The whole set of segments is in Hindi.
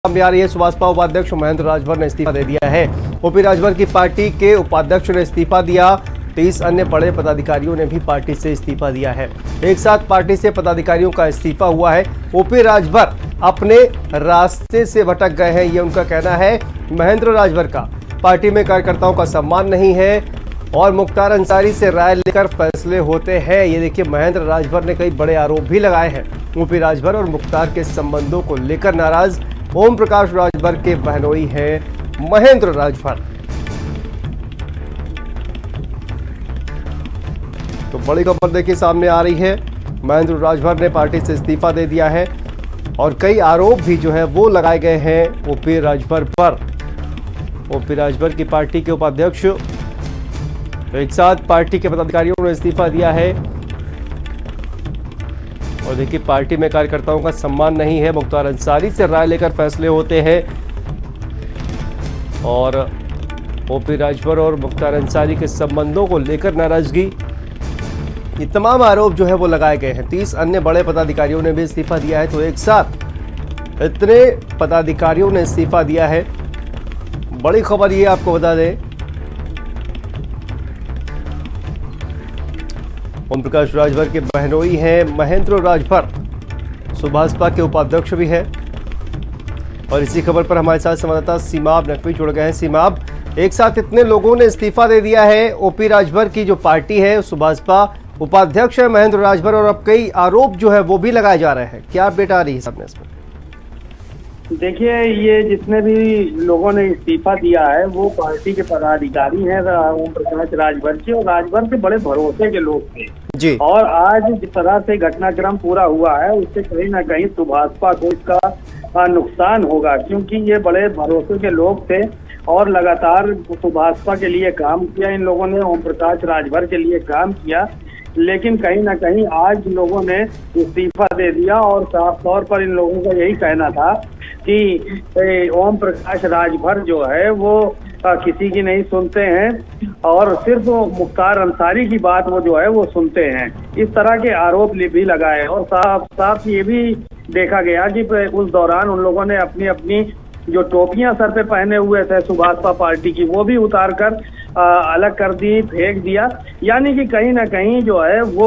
सामने आ रही है। सुभाषपा उपाध्यक्ष महेंद्र राजभर ने इस्तीफा दे दिया है। ओपी राजभर की पार्टी के उपाध्यक्ष ने इस्तीफा दिया। 30 अन्य बड़े पदाधिकारियों ने भी पार्टी से इस्तीफा दिया है। एक साथ पार्टी से पदाधिकारियों का इस्तीफा हुआ है। ओपी राजभर अपने रास्ते से भटक गए हैं, ये उनका कहना है। महेंद्र राजभर का पार्टी में कार्यकर्ताओं का सम्मान नहीं है और मुख्तार अंसारी से राय लेकर फैसले होते हैं। ये देखिए, महेंद्र राजभर ने कई बड़े आरोप भी लगाए हैं। ओपी राजभर और मुख्तार के संबंधों को लेकर नाराज ओम प्रकाश राजभर के बहनोई हैं महेंद्र राजभर। तो बड़ी खबर देखिए सामने आ रही है। महेंद्र राजभर ने पार्टी से इस्तीफा दे दिया है और कई आरोप भी जो है वो लगाए गए हैं ओपी राजभर पर। ओपी राजभर की पार्टी के उपाध्यक्ष, तो एक साथ पार्टी के पदाधिकारियों ने इस्तीफा दिया है और देखिए, पार्टी में कार्यकर्ताओं का सम्मान नहीं है। मुख्तार अंसारी से राय लेकर फैसले होते हैं और ओपी राजभर और मुख्तार अंसारी के संबंधों को लेकर नाराजगी, ये तमाम आरोप जो है वो लगाए गए हैं। 30 अन्य बड़े पदाधिकारियों ने भी इस्तीफा दिया है। तो एक साथ इतने पदाधिकारियों ने इस्तीफा दिया है। बड़ी खबर ये आपको बता दें, ओम प्रकाश राजभर के बहनोई हैं महेंद्र राजभर, सुभाषपा के उपाध्यक्ष भी है। और इसी खबर पर हमारे साथ संवाददाता सीमाब नकवी जुड़ गए हैं। सीमाब, एक साथ इतने लोगों ने इस्तीफा दे दिया है। ओपी राजभर की जो पार्टी है, सुभाषपा उपाध्यक्ष है महेंद्र राजभर, और अब कई आरोप जो है वो भी लगाए जा रहे हैं। क्या अपडेट आ रही है सामने इसमें? देखिए, ये जितने भी लोगों ने इस्तीफा दिया है वो पार्टी के पदाधिकारी हैं ओम प्रकाश राजभर के, और राजभर के बड़े भरोसे के लोग थे जी। और आज जिस तरह से घटनाक्रम पूरा हुआ है उससे कहीं ना कहीं सुभाषपा को इसका नुकसान होगा, क्योंकि ये बड़े भरोसे के लोग थे और लगातार सुभाषपा के लिए काम किया इन लोगों ने, ओम प्रकाश राजभर के लिए काम किया। लेकिन कहीं ना कहीं आज लोगों ने इस्तीफा दे दिया और साफ तौर पर इन लोगों का यही कहना था कि ओम प्रकाश राजभर जो है वो किसी की नहीं सुनते हैं और सिर्फ मुख्तार अंसारी की बात वो जो है वो सुनते हैं। इस तरह के आरोप भी लगाए और साफ साफ ये भी देखा गया कि उस दौरान उन लोगों ने अपनी अपनी जो टोपियां सर पे पहने हुए थे सुभाषपा पार्टी की, वो भी उतार कर अलग कर दी, फेंक दिया। यानी कि कहीं ना कहीं जो है वो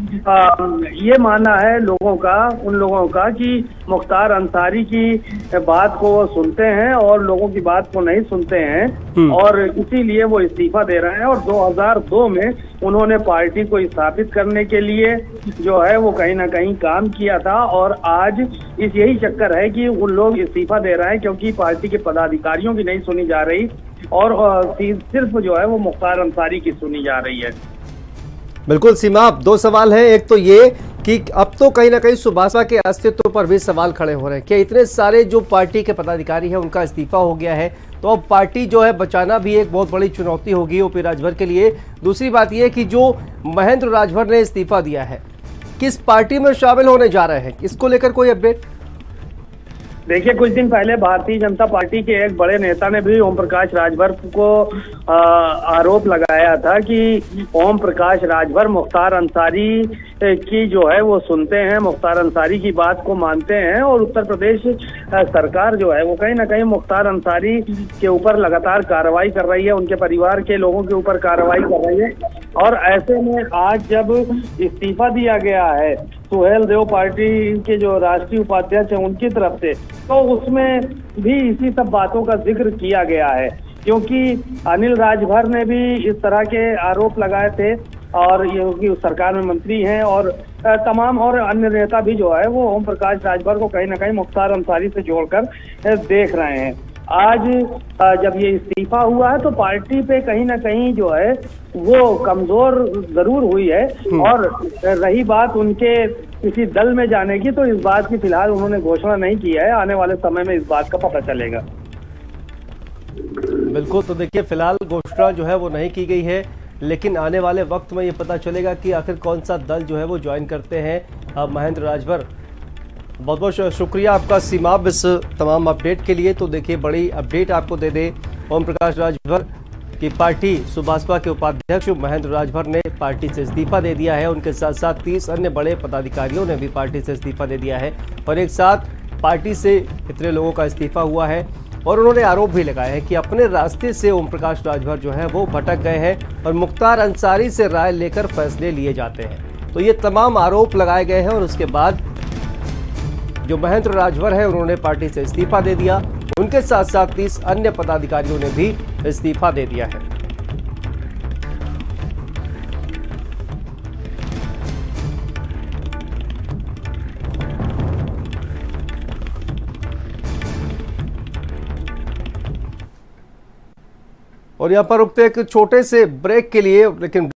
ये मानना है लोगों का, उन लोगों का, कि मुख्तार अंसारी की बात को वो सुनते हैं और लोगों की बात को नहीं सुनते हैं और इसीलिए वो इस्तीफा दे रहे हैं। और 2002 में उन्होंने पार्टी को स्थापित करने के लिए जो है वो कहीं ना कहीं काम किया था और आज यही चक्कर है कि उन लोग इस्तीफा दे रहे हैं क्योंकि पार्टी के पदाधिकारियों की नहीं सुनी जा रही और सिर्फ जो है वो मुख्तार अंसारी की सुनी जा रही है। बिल्कुल सीमा, अब दो सवाल हैं। एक तो ये कि अब तो कहीं ना कहीं सुभाषपा के अस्तित्व पर भी सवाल खड़े हो रहे हैं कि इतने सारे जो पार्टी के पदाधिकारी हैं उनका इस्तीफा हो गया है, तो अब पार्टी जो है बचाना भी एक बहुत बड़ी चुनौती होगी ओपी राजभर के लिए। दूसरी बात यह कि जो महेंद्र राजभर ने इस्तीफा दिया है, किस पार्टी में शामिल होने जा रहे हैं, इसको लेकर कोई अपडेट? देखिए, कुछ दिन पहले भारतीय जनता पार्टी के एक बड़े नेता ने भी ओम प्रकाश राजभर को आरोप लगाया था कि ओम प्रकाश राजभर मुख्तार अंसारी की जो है वो सुनते हैं, मुख्तार अंसारी की बात को मानते हैं और उत्तर प्रदेश सरकार जो है वो कहीं ना कहीं मुख्तार अंसारी के ऊपर लगातार कार्रवाई कर रही है, उनके परिवार के लोगों के ऊपर कार्रवाई कर रही है। और ऐसे में आज जब इस्तीफा दिया गया है सुहेल देव पार्टी के जो राष्ट्रीय उपाध्यक्ष हैं उनकी तरफ से, तो उसमें भी इसी सब बातों का जिक्र किया गया है, क्योंकि अनिल राजभर ने भी इस तरह के आरोप लगाए थे और ये सरकार में मंत्री हैं और तमाम और अन्य नेता भी जो है वो ओम प्रकाश राजभर को कहीं ना कहीं मुख्तार अंसारी से जोड़कर देख रहे हैं। आज जब ये इस्तीफा हुआ है तो पार्टी पे कहीं ना कहीं जो है वो कमजोर जरूर हुई है और रही बात उनके किसी दल में जाने की, तो इस बात की फिलहाल उन्होंने घोषणा नहीं की है। आने वाले समय में इस बात का पता चलेगा। बिल्कुल, तो देखिए फिलहाल घोषणा जो है वो नहीं की गई है, लेकिन आने वाले वक्त में ये पता चलेगा कि आखिर कौन सा दल जो है वो ज्वाइन करते हैं महेंद्र राजभर। बहुत बहुत शुक्रिया आपका सीमाब इस तमाम अपडेट के लिए। तो देखिए, बड़ी अपडेट आपको दे दे, ओम प्रकाश राजभर की पार्टी सुभाषपा के उपाध्यक्ष महेंद्र राजभर ने पार्टी से इस्तीफा दे दिया है। उनके साथ साथ 30 अन्य बड़े पदाधिकारियों ने भी पार्टी से इस्तीफा दे दिया है और एक साथ पार्टी से इतने लोगों का इस्तीफा हुआ है और उन्होंने आरोप भी लगाया है कि अपने रास्ते से ओम प्रकाश राजभर जो है वो भटक गए हैं और मुख्तार अंसारी से राय लेकर फैसले लिए जाते हैं। तो ये तमाम आरोप लगाए गए हैं और उसके बाद जो महेंद्र राजभर है उन्होंने पार्टी से इस्तीफा दे दिया। उनके साथ साथ 30 अन्य पदाधिकारियों ने भी इस्तीफा दे दिया है। और यहाँ पर रुकते एक छोटे से ब्रेक के लिए, लेकिन